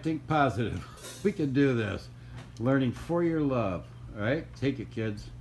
think positive. We can do this. Learning for your love. All right? Take it, kids.